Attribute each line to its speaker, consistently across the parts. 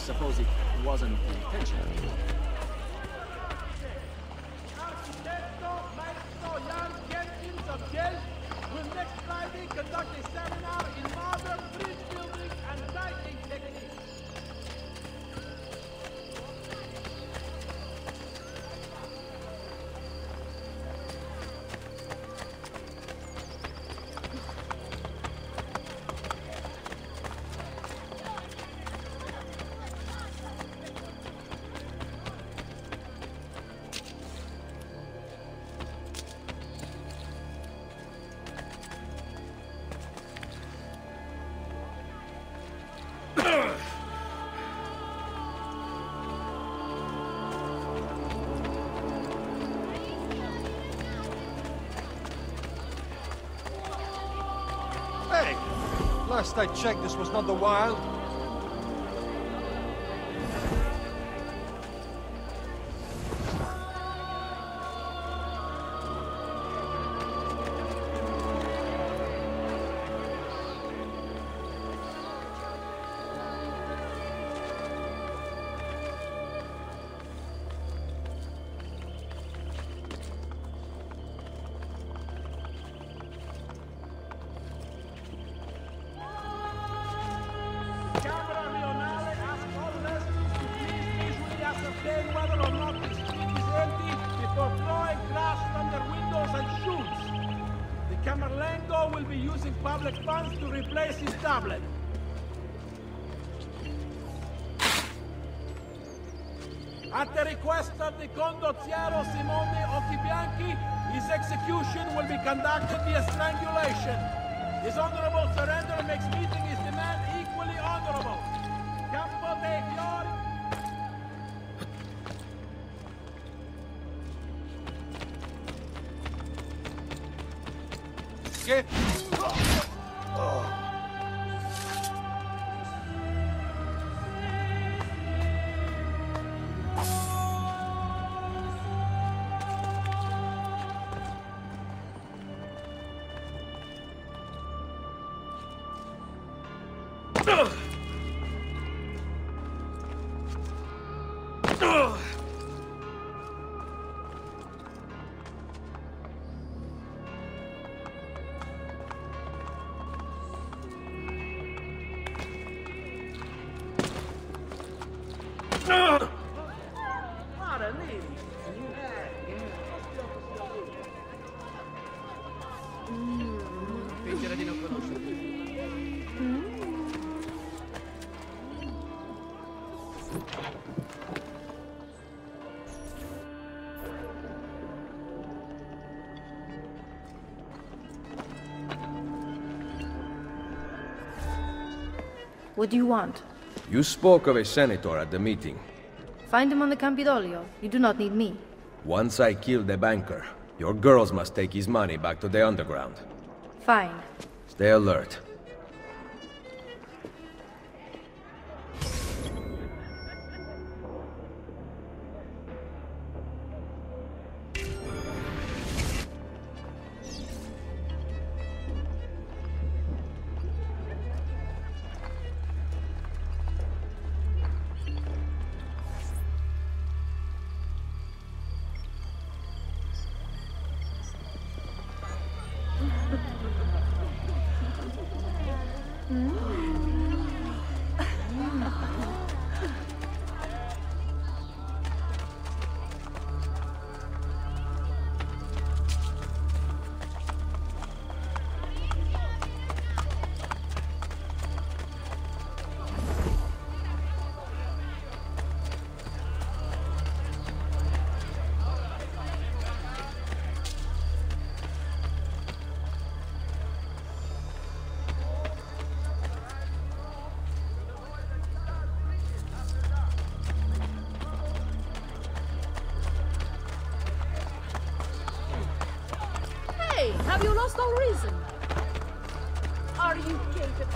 Speaker 1: suppose it wasn't the intention.
Speaker 2: Arquitecto Maestro Jan Jenkins of Yale will next Friday conduct a seminar in modern bridge building and lighting techniques.
Speaker 3: Hey! Last I checked, this was not the Wild.
Speaker 2: Whether or not the street is empty before throwing grass from their windows and shoes. The Camerlengo will be using public funds to replace his tablet. At the request of the condottiero Simone Occhibianchi, his execution will be conducted via strangulation. His honorable surrender makes meeting his demand equally honorable. Campo dei Fiori.
Speaker 3: Get...
Speaker 1: Fingere di non conoscerti.
Speaker 4: What do you want?
Speaker 5: You spoke of a senator at the meeting.
Speaker 4: Find him on the Campidoglio. You do not need me.
Speaker 5: Once I kill the banker, your girls must take his money back to the underground.
Speaker 4: Fine.
Speaker 5: Stay alert.
Speaker 6: Have you lost all reason? Are you capable?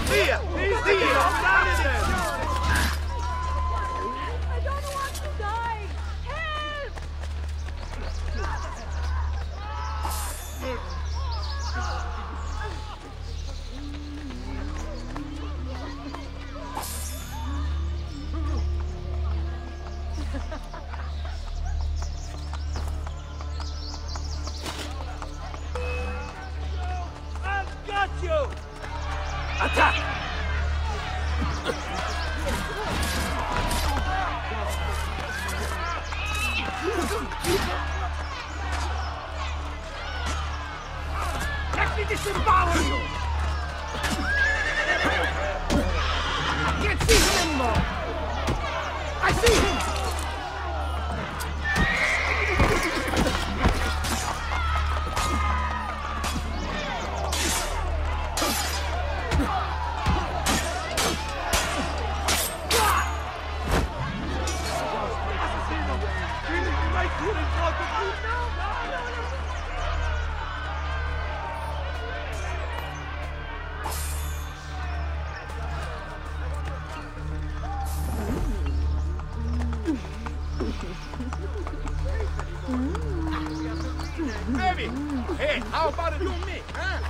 Speaker 2: Via! He's Dio! Down in there!
Speaker 6: I don't want to die! Help!
Speaker 2: I've got you! Attack! Let me disembowel you! I can't see him anymore! I see him! Baby! Hey, how about it you and me, huh?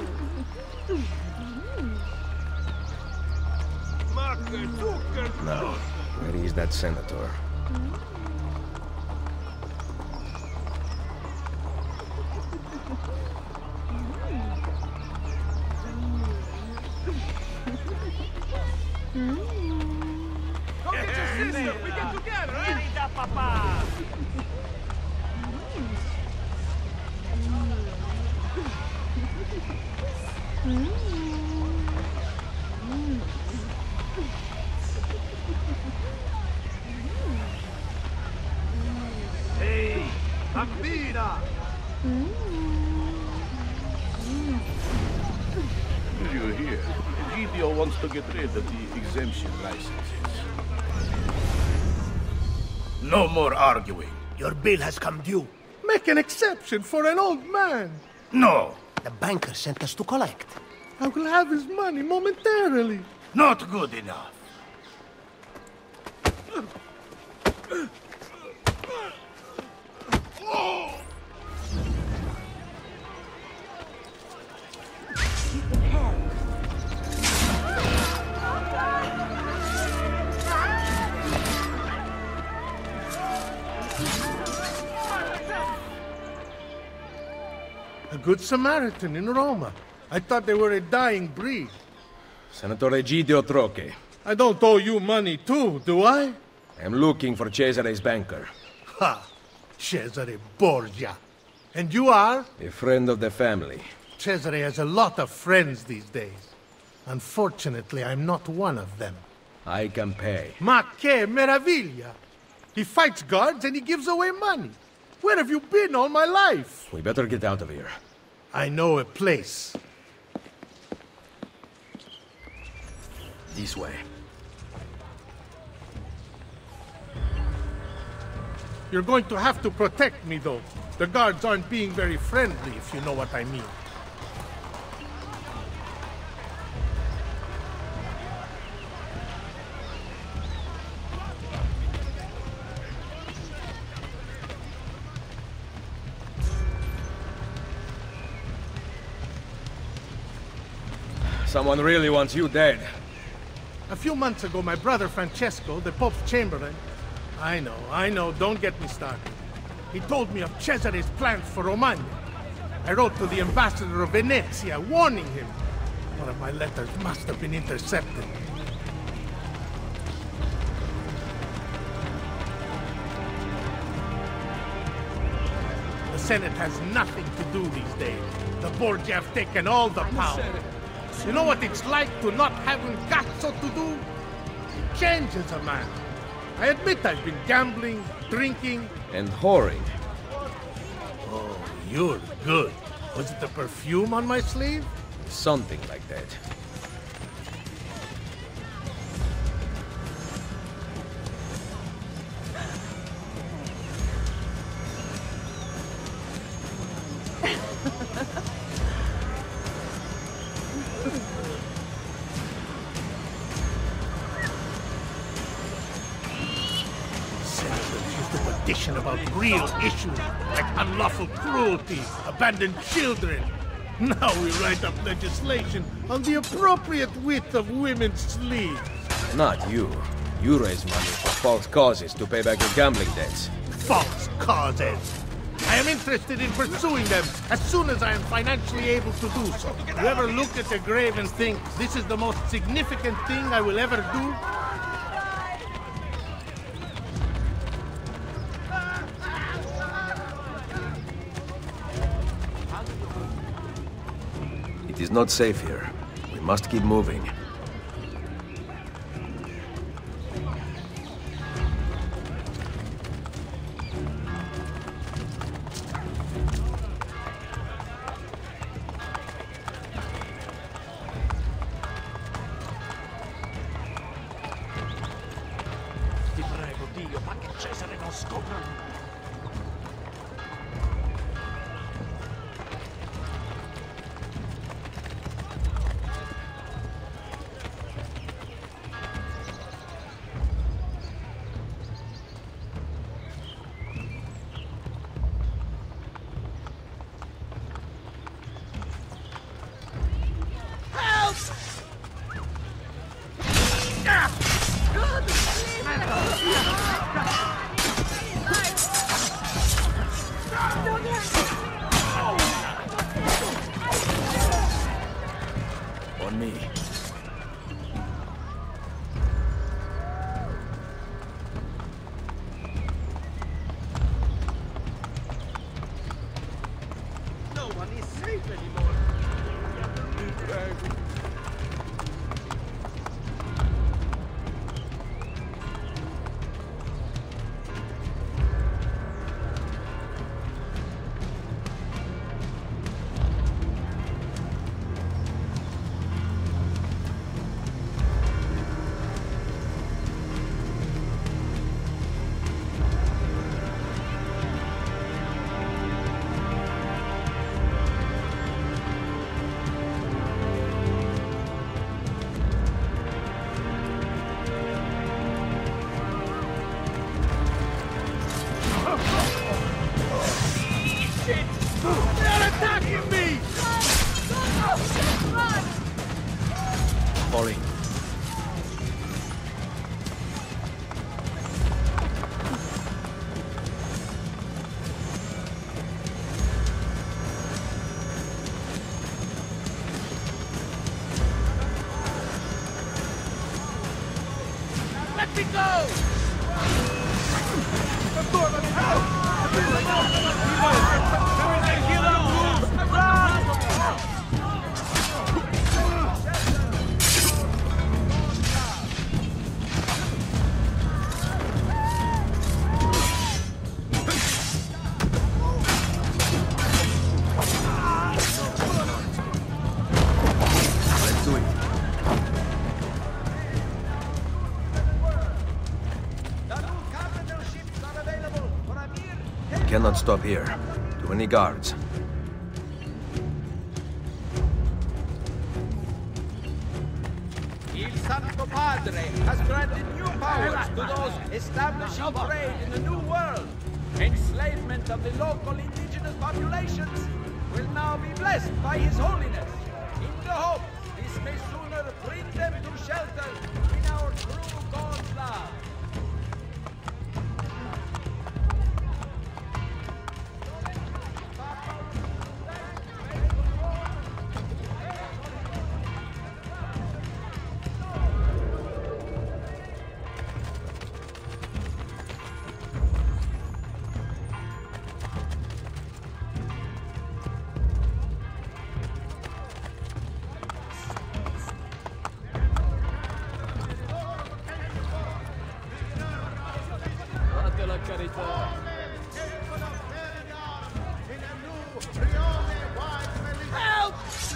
Speaker 5: Now, where is that senator?
Speaker 2: Go get your sister! We get together, huh? Papa! Hey, bambina!
Speaker 7: Did you hear? Ezio wants to get rid of the exemption licenses. No more arguing.
Speaker 8: Your bill has come due.
Speaker 9: Make an exception for an old man.
Speaker 7: No,
Speaker 8: The banker sent us to collect.
Speaker 9: I will have his money momentarily.
Speaker 7: not good enough.
Speaker 9: A good Samaritan in Roma. I thought they were a dying breed.
Speaker 5: Senator Egidio Troche.
Speaker 9: I don't owe you money too, do I?
Speaker 5: I'm looking for Cesare's banker.
Speaker 9: Ha! Cesare Borgia. And you are?
Speaker 5: A friend of the family.
Speaker 9: Cesare has a lot of friends these days. Unfortunately, I'm not one of them.
Speaker 5: I can pay.
Speaker 9: Ma che meraviglia! He fights guards and he gives away money. Where have you been all my life?
Speaker 5: We better get out of here.
Speaker 9: I know a place.
Speaker 5: This way.
Speaker 9: You're going to have to protect me, though. The guards aren't being very friendly, if you know what I mean.
Speaker 5: Someone really wants you dead.
Speaker 9: A few months ago, my brother Francesco, the Pope's Chamberlain... I know, don't get me started. He told me of Cesare's plans for Romagna. I wrote to the ambassador of Venezia, warning him. One of my letters must have been intercepted. The Senate has nothing to do these days. The Borgia have taken all the power. You know what it's like to not have un cazzo to do? It changes a man. I admit I've been gambling, drinking...
Speaker 5: And whoring.
Speaker 9: Oh, you're good. Was it the perfume on my sleeve?
Speaker 5: Something like that.
Speaker 9: tradition about real issues like unlawful cruelty, abandoned children. Now we write up legislation on the appropriate width of women's sleeves.
Speaker 5: Not you. You raise money for false causes to pay back your gambling debts.
Speaker 9: False causes. I am interested in pursuing them as soon as I am financially able to do so. You ever look at the grave and think, this is the most significant thing I will ever do?
Speaker 5: It is not safe here. We must keep moving.
Speaker 2: Ti prego, Dio, ma che Cesare non scopra.
Speaker 5: On me.
Speaker 2: No one is safe anymore.
Speaker 5: Falling.
Speaker 2: Let me go!
Speaker 5: Let's do it. We cannot stop here. Too many guards.
Speaker 2: Il Santo Padre has granted new powers to those establishing trade in the New World. Enslavement of the local indigenous populations will now be blessed by His Holiness, in the hope this may sooner bring them to shelter in our true God's love. Fate la carità. Help!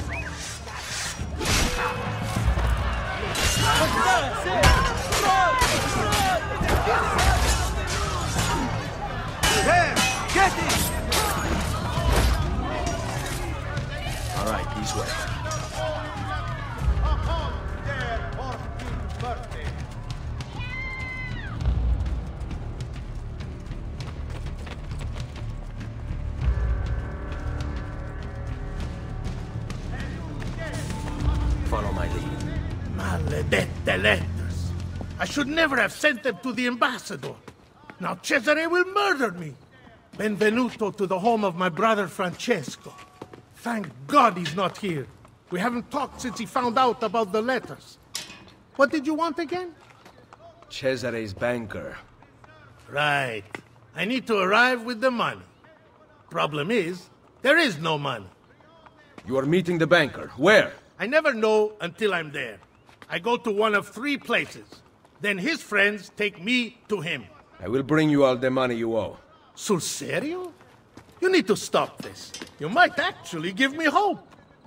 Speaker 3: There! Get it!
Speaker 5: All right, this way. my lead.
Speaker 9: Maledette letters. I should never have sent them to the ambassador. Now Cesare will murder me. Benvenuto to the home of my brother Francesco. Thank God he's not here. We haven't talked since he found out about the letters. What did you want again?
Speaker 5: Cesare's banker.
Speaker 9: Right. I need to arrive with the money. Problem is, there is no money.
Speaker 5: You are meeting the banker. Where?
Speaker 9: I never know until I'm there. I go to one of 3 places. Then his friends take me to him.
Speaker 5: I will bring you all the money you owe.
Speaker 9: Sul serio? You need to stop this. You might actually give me hope.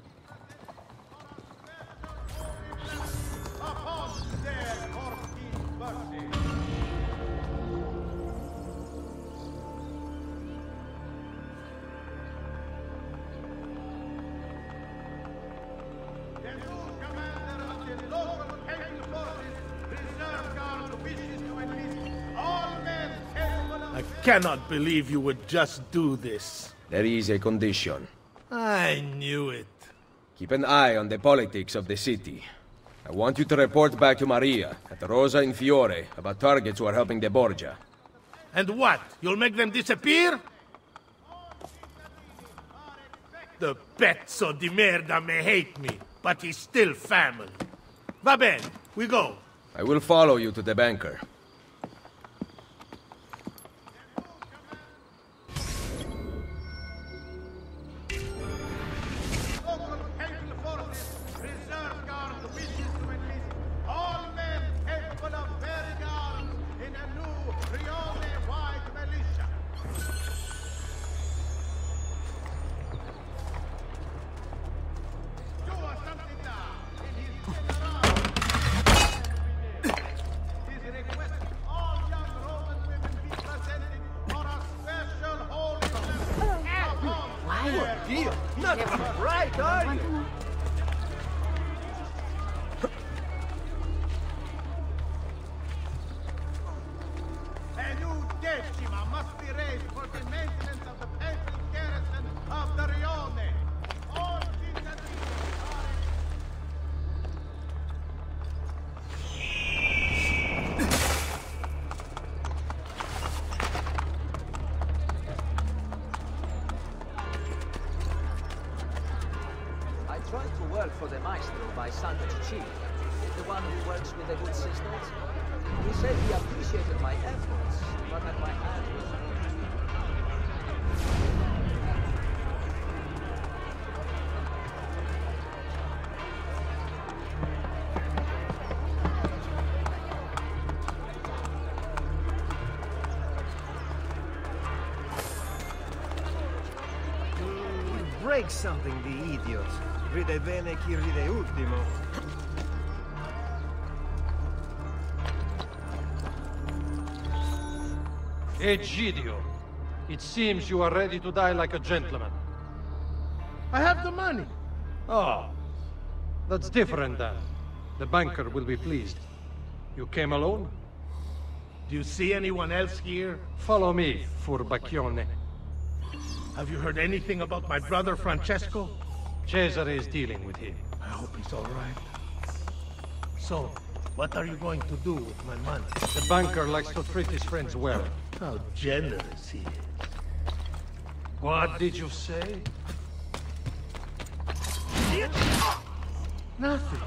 Speaker 9: I cannot believe you would just do this.
Speaker 5: There is a condition.
Speaker 9: I knew it.
Speaker 5: Keep an eye on the politics of the city. I want you to report back to Maria at Rosa in Fiore about targets who are helping the Borgia.
Speaker 9: And what? You'll make them disappear? The pezzo di merda may hate me, but he's still family. Va bene, we go.
Speaker 5: I will follow you to the banker.
Speaker 1: For the maestro by Santa Cecilia, the one who works with the good sisters. He said he appreciated my efforts, but that my hand was...
Speaker 10: Break something, the idiot. Ride bene chi ride ultimo.
Speaker 3: Ezio, it seems you are ready to die like a gentleman.
Speaker 9: I have the money.
Speaker 3: Oh, that's different then. The banker will be pleased. You came alone?
Speaker 9: Do you see anyone else here?
Speaker 3: Follow me, furbacchione.
Speaker 9: Have you heard anything about my brother Francesco?
Speaker 3: Cesare is dealing with him.
Speaker 9: I hope he's all right. So, what are you going to do with my money?
Speaker 3: The banker likes to treat his friends well.
Speaker 9: How generous he is.
Speaker 3: What did you say?
Speaker 9: Nothing.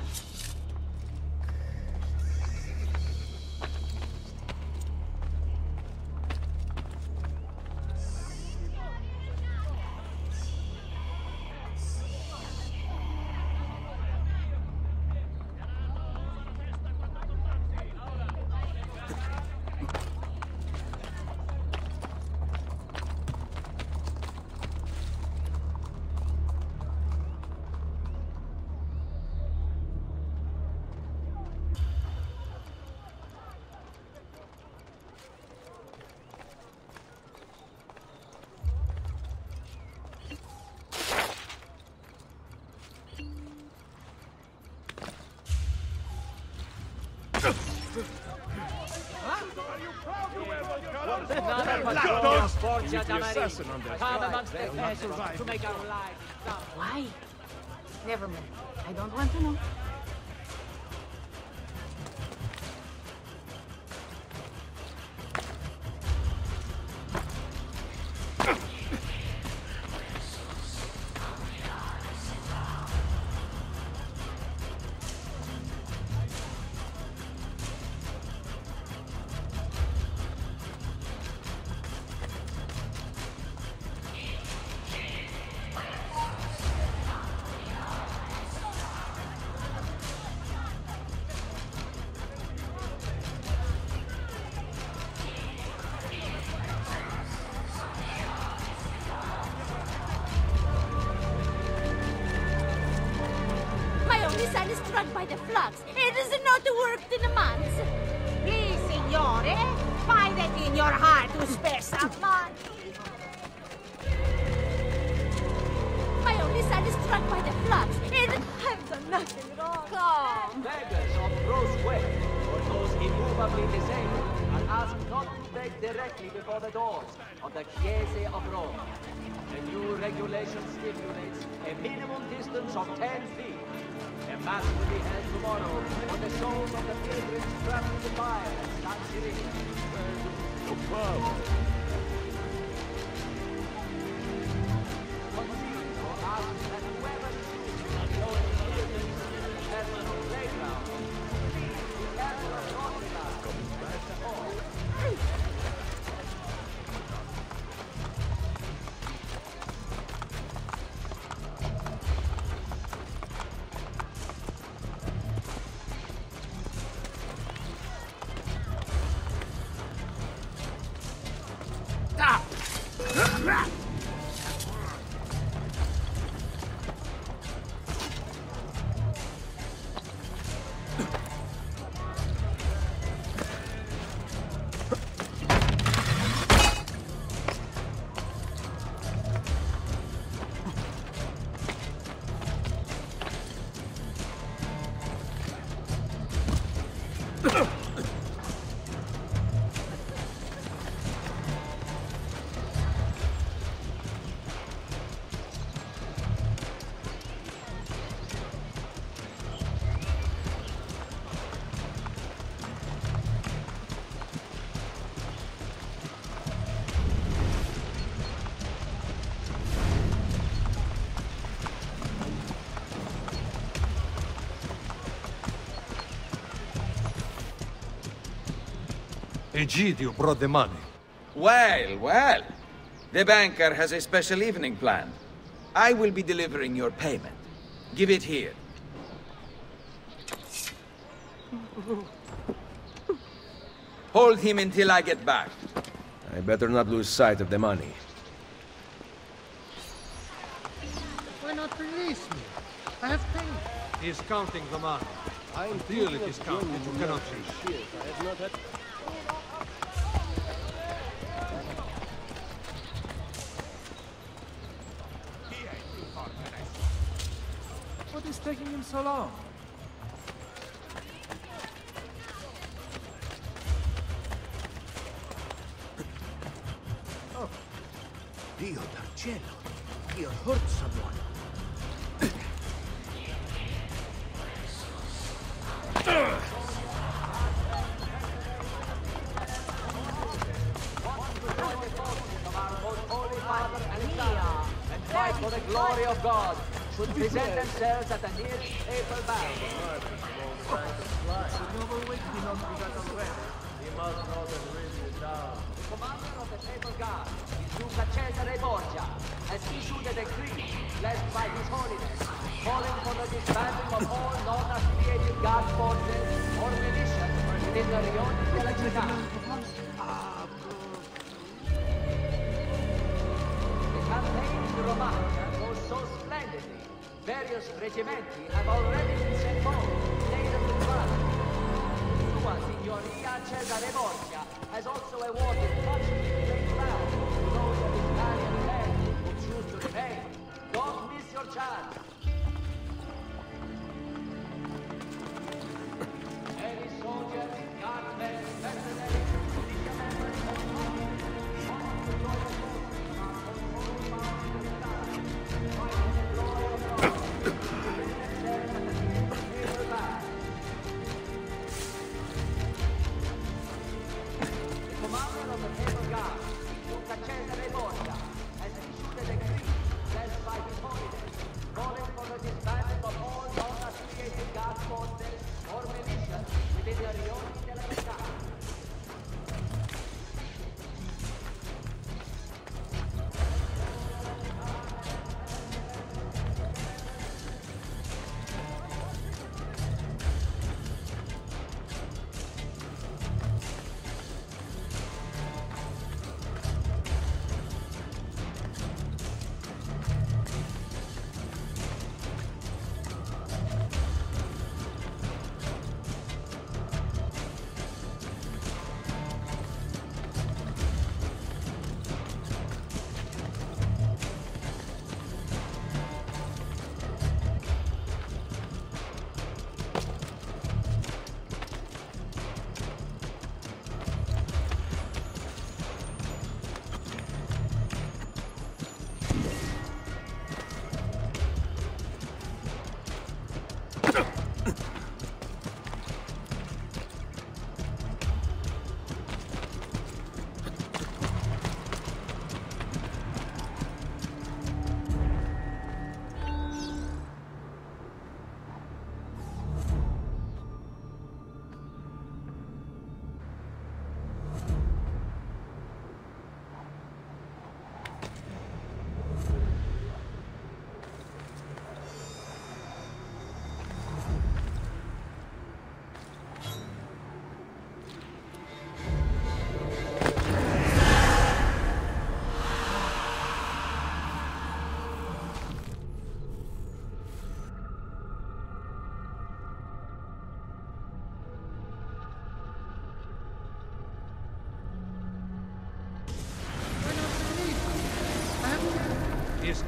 Speaker 6: Why? Never mind. I don't want to know. hard to spare some money. My only son is struck by the floods, and I've done nothing wrong. Come.
Speaker 1: Beggars of gross weight, or those immovably disabled, are asked not to beg directly before the doors of the Chiese of Rome. The new regulation stipulates a minimum distance of 10 feet. A mass will be held tomorrow on the souls of the pilgrims trapped in the fire at San Cirino.
Speaker 7: No problem.
Speaker 1: Concede or ask that whoever chooses the lowest pilgrims in the personal playground, please be careful of knocking us at the hall.
Speaker 3: Ezio brought the money.
Speaker 11: Well, well. The banker has a special evening planned. I will be delivering your payment. Give it here. Hold him until I get back.
Speaker 5: I better not lose sight of the money.
Speaker 9: Why not release me? I have paid.
Speaker 3: He's counting the money. Until it is counted, you cannot choose.
Speaker 7: I have not had...
Speaker 10: What is taking him so long? Oh, Dio Darcello, you hurt someone.
Speaker 1: And fight for the glory of God, should present themselves at the nearest papal battle. The commander of the papal guard, Duca Cesare Borgia, has issued a decree blessed by His Holiness, calling for the disbanding of all non-affiliated guard forces or militias within the Rione della Città. The campaign in Romagna goes so splendidly. Various regimenti have already been sent home, laden with blood. Sua Signoria Cesare Borgia has also awarded much great crowns to those of Italian men who choose to remain. Don't miss your chance. Any soldier, guardmen, mercenaries, militia members, or armies, want to join the forces of our holy mountain of Italy, fighting the glory of God.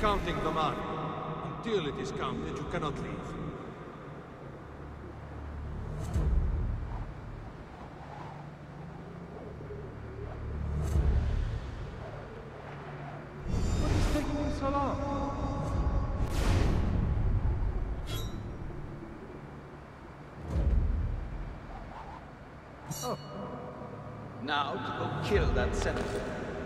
Speaker 3: counting the money. Until it is counted, you cannot leave.
Speaker 2: What is taking him so long?
Speaker 11: Oh. Now to go kill that senator.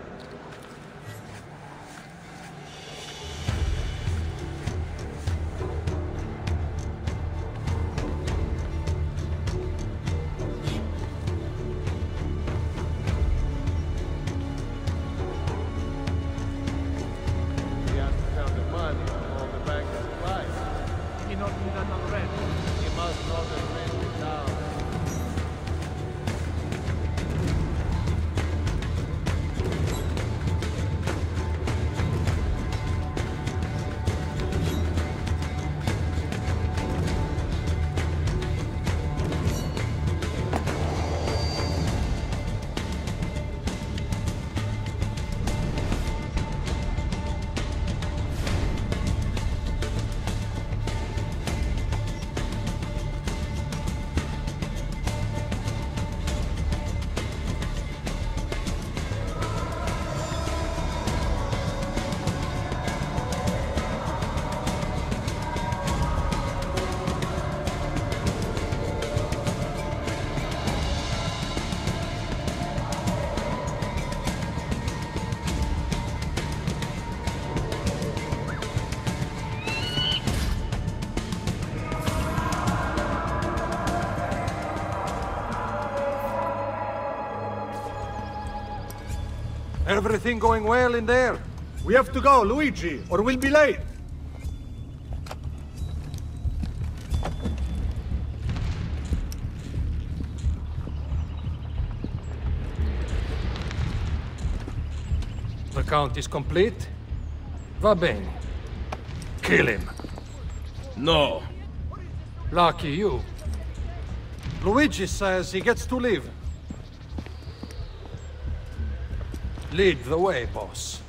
Speaker 3: Everything going well in there?
Speaker 9: We have to go, Luigi, or we'll be late.
Speaker 3: The count is complete? Va bene. Kill him.
Speaker 5: No.
Speaker 3: Lucky you. Luigi says he gets to live. Lead the way, boss.